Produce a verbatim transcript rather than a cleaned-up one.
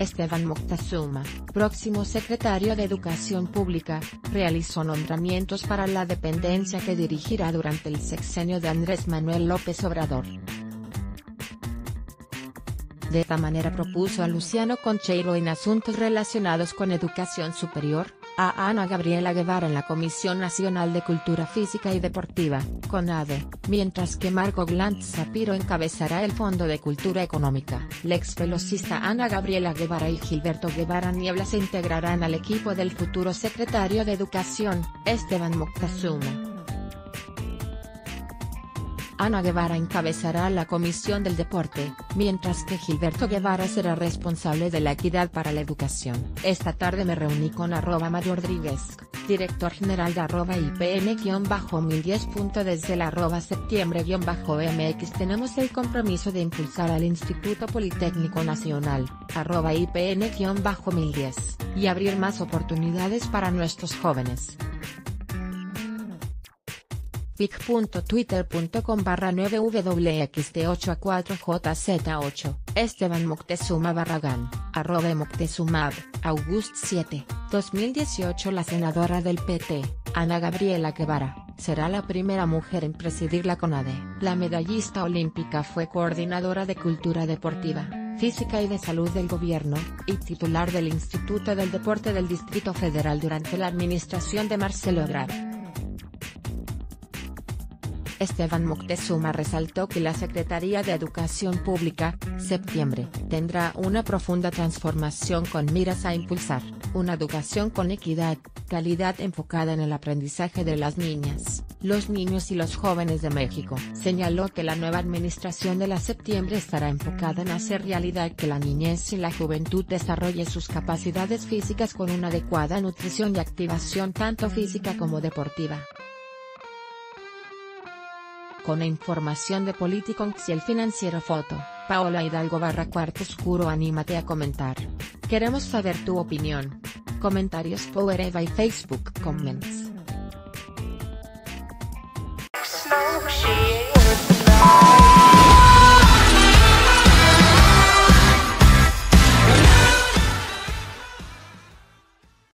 Esteban Moctezuma, próximo secretario de Educación Pública, realizó nombramientos para la dependencia que dirigirá durante el sexenio de Andrés Manuel López Obrador. De esta manera propuso a Luciano Concheiro en asuntos relacionados con educación superior, a Ana Gabriela Guevara en la Comisión Nacional de Cultura Física y Deportiva, CONADE, mientras que Marco Glantz Zapiro encabezará el Fondo de Cultura Económica. La exvelocista Ana Gabriela Guevara y Gilberto Guevara Niebla se integrarán al equipo del futuro secretario de Educación, Esteban Moctezuma. Ana Guevara encabezará la Comisión del Deporte, mientras que Gilberto Guevara será responsable de la equidad para la educación. Esta tarde me reuní con arroba Mario Rodríguez, director general de arroba I P N mil diez. Desde el arroba septiembre-M X tenemos el compromiso de impulsar al Instituto Politécnico Nacional, arroba I P N mil diez, y abrir más oportunidades para nuestros jóvenes. pic punto twitter punto com barra nueve W X T ocho A cuatro J Z ocho, Esteban Moctezuma Barragán, arroba Moctezumab, August siete, dos mil dieciocho. La senadora del P T, Ana Gabriela Guevara, será la primera mujer en presidir la CONADE. La medallista olímpica fue coordinadora de Cultura Deportiva, Física y de Salud del Gobierno, y titular del Instituto del Deporte del Distrito Federal durante la administración de Marcelo Ebrard. Esteban Moctezuma resaltó que la Secretaría de Educación Pública, septiembre, tendrá una profunda transformación con miras a impulsar una educación con equidad, calidad enfocada en el aprendizaje de las niñas, los niños y los jóvenes de México. Señaló que la nueva administración de la septiembre estará enfocada en hacer realidad que la niñez y la juventud desarrolle sus capacidades físicas con una adecuada nutrición y activación tanto física como deportiva. Con información de Politiconx y El Financiero Foto, Paola Hidalgo barra Cuarto Oscuro. Anímate a comentar. Queremos saber tu opinión. Comentarios Power Eva y Facebook Comments.